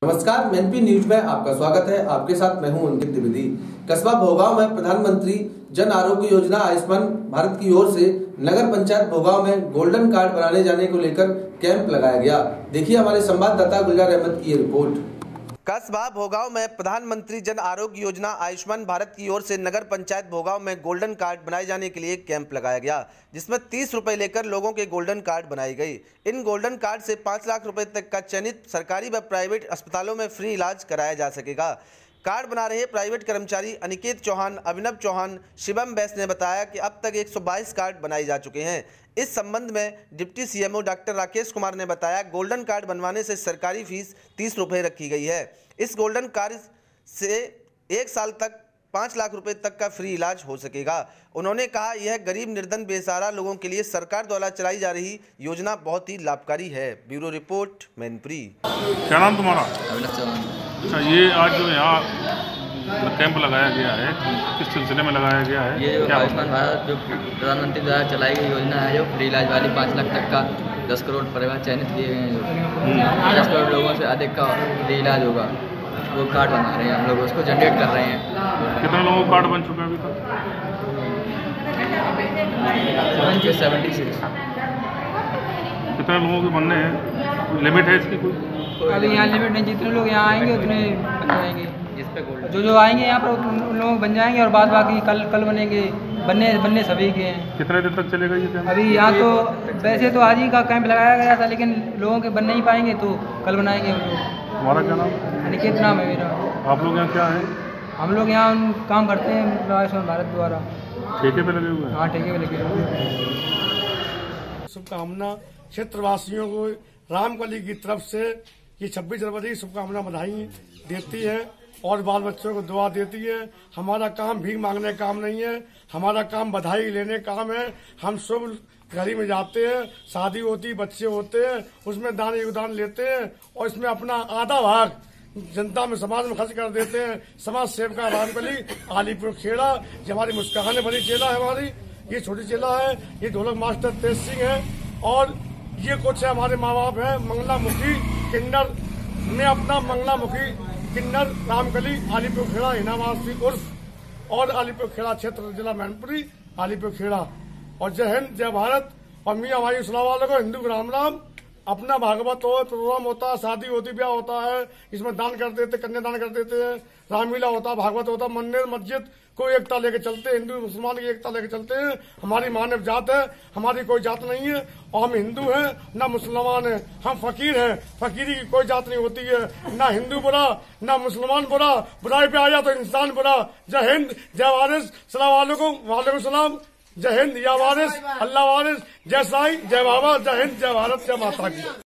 नमस्कार, NP news में आपका स्वागत है। आपके साथ मैं हूं अंकित द्विवेदी। कस्बा भोगांव में प्रधानमंत्री जन आरोग्य योजना आयुष्मान भारत की ओर से नगर पंचायत भोगांव में गोल्डन कार्ड बनाने जाने को लेकर कैंप लगाया गया। देखिए हमारे संवाददाता गुलजार अहमद की ये रिपोर्ट। कस्बा भोगांव में प्रधानमंत्री जन आरोग्य योजना आयुष्मान भारत की ओर से नगर पंचायत भोगांव में गोल्डन कार्ड बनाए जाने के लिए कैंप लगाया गया, जिसमें 30 रुपए लेकर लोगों के गोल्डन कार्ड बनाई गई। इन गोल्डन कार्ड से 5 लाख रुपए तक का चयनित सरकारी व प्राइवेट अस्पतालों में फ्री इलाज कराया जा सकेगा। कार्ड बना रहे प्राइवेट कर्मचारी अनिकेत चौहान, अभिनव चौहान, शिवम बैस ने बताया कि अब तक 122 कार्ड बनाए जा चुके हैं। इस संबंध में deputy CMO doctor Rakesh Kumar ने बताया, गोल्डन कार्ड बनवाने से सरकारी फीस 30 रुपये रखी गई है। इस गोल्डन कार्ड से 1 साल तक 5 लाख रुपए तक का फ्री इलाज हो सकेगा। उन्होंने कहा, यह गरीब निर्धन बेसहारा लोगों के लिए सरकार द्वारा चलाई जा रही योजना बहुत ही लाभकारी है। Bureau report, Mainpuri. क्या नाम तुम्हारा? अभिनव चौहान। अच्छा, ये आज जो यहाँ कैंप लगाया गया है, किस सिलसिले में लगाया गया है? ये जो आयुष्मान भारत जो प्रधानमंत्री द्वारा चलाई गई योजना है, जो फ्री इलाज वाली 5 लाख तक का 10 करोड़ परिवार चयनित किए गए हैं। 10 करोड़ लोगों से अधिक का फ्री इलाज होगा, वो कार्ड बना रहे हैं हम लोग, उसको जनरेट कर रहे हैं। कितने लोगों को कार्ड बन चुके हैं अभी तक? 76। कितने लोगों के बनने हैं? लिमिट है इसकी कोई? अभी यहाँ लिमिट नहीं, जितने लोग यहाँ आएंगे उतने बन जाएंगे। जो आएंगे यहाँ पर उन लोग बन जाएंगे और बाद बाकी कल बनेंगे। बनने सभी के हैं। कितने दिन तक चलेगा ये कैंप? अभी यहाँ तो वैसे तो आज ही का कैंप लगाया गया था, लेकिन लोगों के बन नहीं पाएंगे तो कल बनाएंगे हम लोग। तुम्हारा क्या नाम? अनिकेत नाम है मेरा। आप लोग यहाँ क्या है? हम लोग यहाँ काम करते हैं आयुष्मान भारत द्वारा। ठेके पे लगे हुए हैं? हाँ, ठेके पे लगे हुए हैं। शुभकामना क्षेत्रवासियों को रामकली की तरफ से ये 26 जनवरी शुभकामना बधाई देती है और बाल बच्चों को दुआ देती है। हमारा काम भीख मांगने काम नहीं है, हमारा काम बधाई लेने काम है। हम शुभ घड़ी में जाते हैं, शादी होती, बच्चे होते हैं, उसमें दान योगदान लेते हैं और इसमें अपना आधा भाग जनता में समाज में खर्च कर देते हैं। समाज सेवका रामकली आलीपुर खेड़ा, ये हमारी मुस्कान बड़ी चेला है, हमारी ये छोटी चेला है। ये ढोलक मास्टर तेज सिंह है और ये कुछ है हमारे माँ बाप है। मंगलामुखी किन्नर ने अपना मंगलामुखी किन्नर रामकली आलीपुर खेड़ा हिनावासी उर्फ और आलीपुर खेड़ा क्षेत्र जिला मैनपुरी आलीपुर खेड़ा। और जय हिंद, जय भारत। और मियाँ भाई सलाम वालों को हिंदू राम राम। अपना भागवत हो, प्रोग्राम होता है, शादी होती, ब्याह होता है, इसमें दान कर देते, कन्यादान कर देते हैं, रामलीला होता, भागवत होता, मंदिर मस्जिद को एकता लेके चलते हैं। हिंदू मुसलमान की एकता लेके चलते हैं। हमारी मानव जात है, हमारी कोई जात नहीं है और हम हिंदू हैं ना मुसलमान हैं। हम फकीर हैं, फकीरी की कोई जात नहीं होती है। ना हिंदू बुरा, ना मुसलमान बुरा, बुराई पे आया तो इंसान बुरा। जय हिंद, जय वारिस, सलाम वालेकुम सलाम। जय हिंद, या वारिस, अल्लाह वारिस, जय साईं, जय बाबा, जय हिंद, जय भारत, जय माता की।